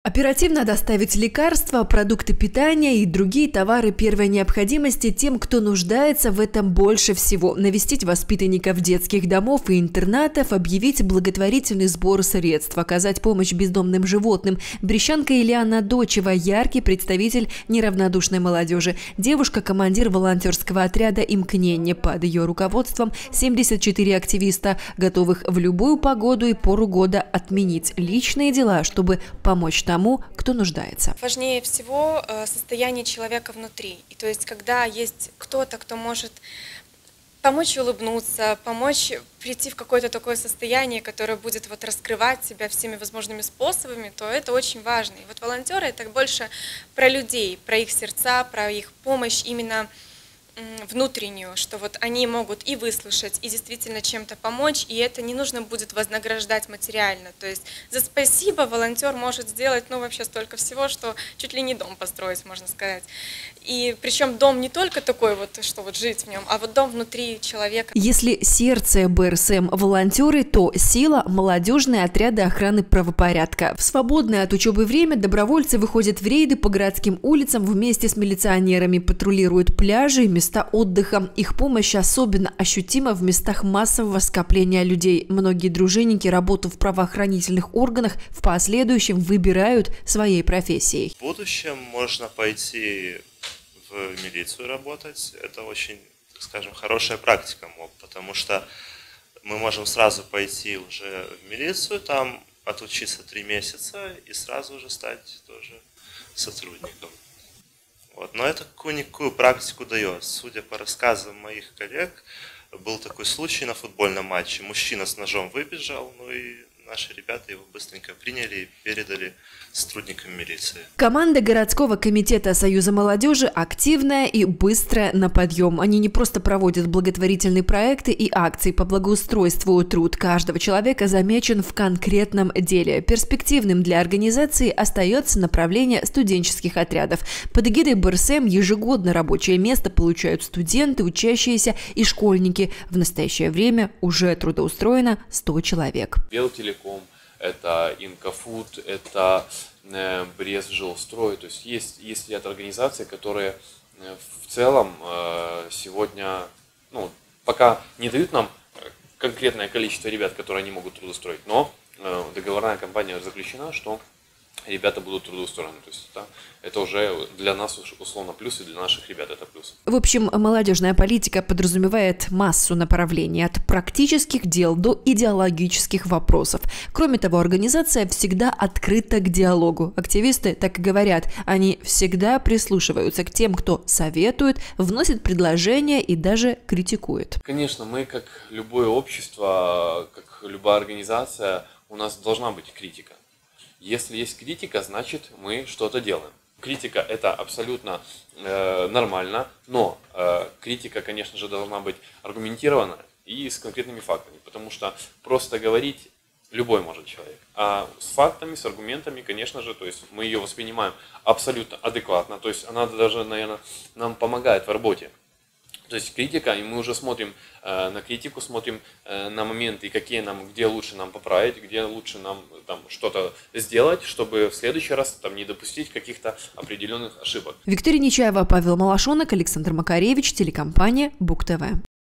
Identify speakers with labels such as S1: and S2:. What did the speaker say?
S1: Оперативно доставить лекарства, продукты питания и другие товары первой необходимости тем, кто нуждается в этом больше всего. Навестить воспитанников детских домов и интернатов, объявить благотворительный сбор средств, оказать помощь бездомным животным. Брещанка Ильяна Дочева – яркий представитель неравнодушной молодежи. Девушка – командир волонтерского отряда «Имкнение». Под ее руководством 74 активиста, готовых в любую погоду и пору года отменить личные дела, чтобы помочь тому, кто нуждается.
S2: Важнее всего состояние человека внутри. И то есть, когда есть кто-то, кто может помочь улыбнуться, помочь прийти в какое-то такое состояние, которое будет раскрывать себя всеми возможными способами, то это очень важно. И вот волонтеры – это больше про людей, про их сердца, про их помощь именно внутреннюю, что вот они могут и выслушать, и действительно чем-то помочь, и это не нужно будет вознаграждать материально. То есть за спасибо волонтер может сделать, вообще столько всего, что чуть ли не дом построить, можно сказать. И причем дом не только такой что жить в нем, а дом внутри человека.
S1: Если сердце БРСМ – волонтеры, то сила – молодежные отряды охраны правопорядка. В свободное от учебы время добровольцы выходят в рейды по городским улицам вместе с милиционерами, патрулируют пляжи и места отдыха. Их помощь особенно ощутима в местах массового скопления людей. Многие дружинники работу в правоохранительных органах в последующем выбирают своей профессией.
S3: В будущем можно пойти в милицию работать. Это очень, так скажем, хорошая практика, потому что мы можем сразу пойти уже в милицию, там отучиться 3 месяца и сразу же стать тоже сотрудником. Но это какую-никакую практику дает. Судя по рассказам моих коллег, был такой случай на футбольном матче. Мужчина с ножом выбежал, и наши ребята его быстренько приняли и передали сотрудникам милиции.
S1: Команда городского комитета Союза молодежи активная и быстрая на подъем. Они не просто проводят благотворительные проекты и акции по благоустройству. Труд каждого человека замечен в конкретном деле. Перспективным для организации остается направление студенческих отрядов. Под эгидой БРСМ ежегодно рабочее место получают студенты, учащиеся и школьники. В настоящее время уже трудоустроено 100 человек.
S4: Белтелеком, это Инкофуд, это Брестжилстрой. То есть ряд организаций, которые в целом сегодня пока не дают нам конкретное количество ребят, которые они могут трудоустроить, но договорная кампания заключена, что ребята будут трудоустроены. То есть это уже для нас условно плюс, и для наших ребят это плюс.
S1: В общем, молодежная политика подразумевает массу направлений, от практических дел до идеологических вопросов. Кроме того, организация всегда открыта к диалогу. Активисты так и говорят, они всегда прислушиваются к тем, кто советует, вносит предложения и даже критикует.
S4: Конечно, мы, как любое общество, как любая организация, у нас должна быть критика. Если есть критика, значит мы что-то делаем. Критика – это абсолютно нормально, но критика, конечно же, должна быть аргументирована и с конкретными фактами, потому что просто говорить любой может человек. А с фактами, с аргументами, конечно же, то есть мы ее воспринимаем абсолютно адекватно, то есть она даже, наверное, нам помогает в работе. То есть критика, и мы уже смотрим на критику, смотрим на моменты, где лучше нам поправить, где лучше нам что-то сделать, чтобы в следующий раз не допустить каких-то определенных ошибок.
S1: Виктория Нечаева, Павел Малашонок, Александр Макаревич, телекомпания БугТV.